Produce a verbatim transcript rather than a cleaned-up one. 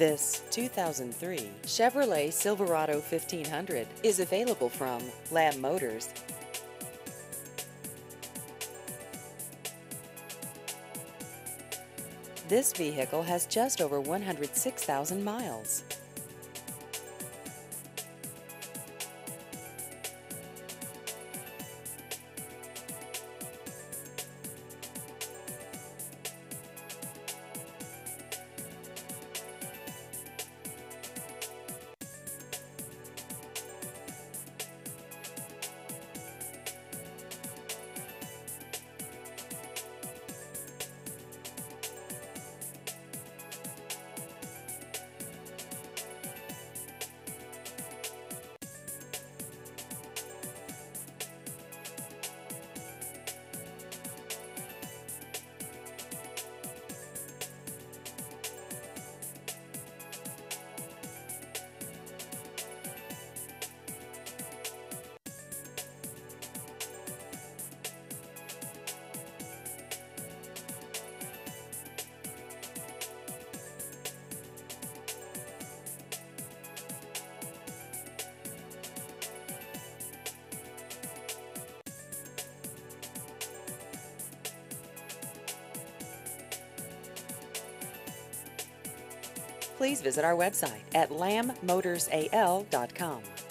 This two thousand three Chevrolet Silverado fifteen hundred is available from Lamb Motors. This vehicle has just over one hundred six thousand miles. Please visit our website at lamb motors a l dot com.